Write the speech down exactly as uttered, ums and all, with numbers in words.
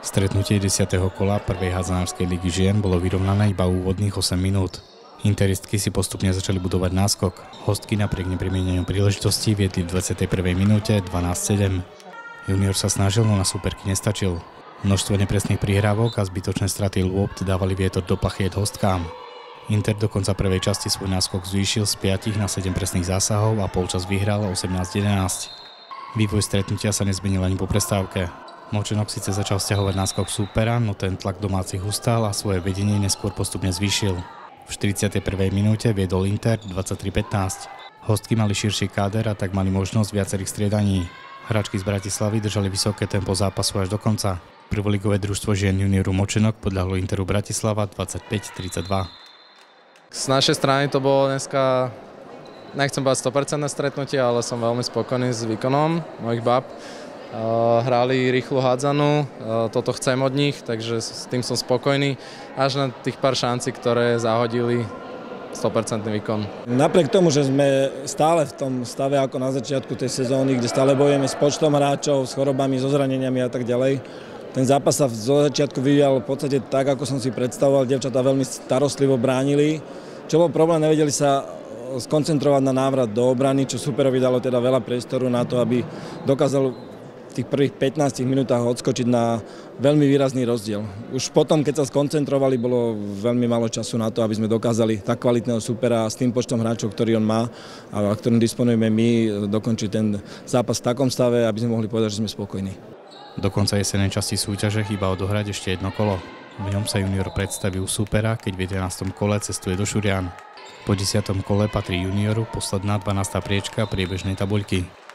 Stretnutie desiateho kola prvej hádzanárskej ligy žien bolo vyrovnané iba úvodných osem minút. Interistky si postupne začali budovať náskok. Hostky napriek nepremieneniu príležitostí viedli v dvadsiatej prvej minúte dvanásť sedem. Junior sa snažil, no na súperky nestačil. Množstvo nepresných prihrávok a zbytočné straty lôpt dávali vietor do plachiet hostkám. Inter do konca prvej časti svoj náskok zvýšil z piatich na sedem presných zásahov a polčas vyhral osemnásť jedenásť. Vývoj stretnutia sa nezmenil ani po prestávke. Močenok síce začal stiahovať náskok súpera, no ten tlak domácich ustal a svoje vedenie neskôr postupne zvýšil. V štyridsiatej prvej minúte viedol Inter dvadsaťtri pätnásť. Hostky mali širší káder a tak mali možnosť viacerých striedaní. Hráčky z Bratislavy držali vysoké tempo zápasu až do konca. Prvoligové družstvo žien junioru Močenok podľahlo Interu Bratislava dvadsaťpäť tridsaťdva. Z našej strany to bolo dneska, nechcem povedať sto percent stretnutie, ale som veľmi spokojný s výkonom mojich báb. Hrali rýchlu hádzanú, toto chcem od nich, takže s tým som spokojný. Až na tých pár šancí, ktoré zahodili, sto percent výkon. Napriek tomu, že sme stále v tom stave ako na začiatku tej sezóny, kde stále bojujeme s počtom hráčov, s chorobami, so zraneniami a tak ďalej, ten zápas sa zo začiatku vyvíjal v podstate tak, ako som si predstavoval. Dievčatá veľmi starostlivo bránili. Čo bol problém, nevedeli sa skoncentrovať na návrat do obrany, čo superovi dalo teda veľa priestoru na to, aby dokázal v tých prvých pätnástich minútach odskočiť na veľmi výrazný rozdiel. Už potom, keď sa skoncentrovali, bolo veľmi málo času na to, aby sme dokázali tak kvalitného supera s tým počtom hráčov, ktorý on má a ktorým disponujeme my, dokončiť ten zápas v takom stave, aby sme mohli povedať, že sme spokojní. Do konca jesenej časti súťaže chýba odohrať ešte jedno kolo. V ňom sa junior predstaví u súpera, keď v jedenástom kole cestuje do Šurian. Po desiatom kole patrí junioru posledná dvanásta priečka priebežnej tabuľky.